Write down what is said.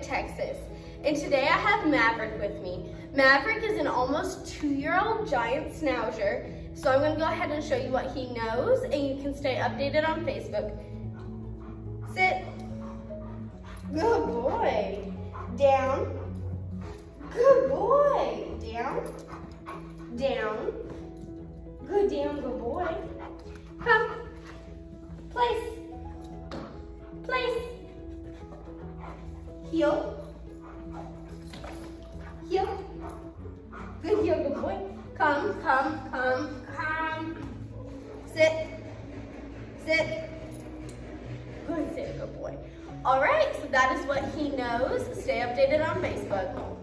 Texas. And today I have Maverick with me. Maverick is an almost 2-year-old giant schnauzer. So I'm gonna go ahead and show you what he knows, and you can stay updated on Facebook. Sit. Good boy. Down. Good boy. Down. Down. Good down, good boy. Come. Place. Place. Heel. Heel. Good heel, good boy. Come, come, come, come. Sit. Sit. Good sit, good boy. All right, so that is what he knows. Stay updated on Facebook.